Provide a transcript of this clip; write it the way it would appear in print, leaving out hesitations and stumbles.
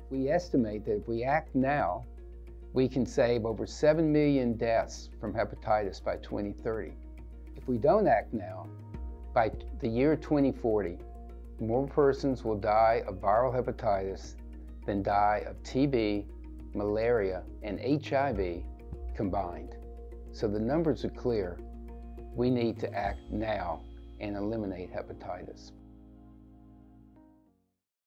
We estimate that if we act now, we can save over 7 million deaths from hepatitis by 2030. If we don't act now, by the year 2040, more persons will die of viral hepatitis than die of TB, malaria, and HIV combined. So the numbers are clear. We need to act now and eliminate hepatitis.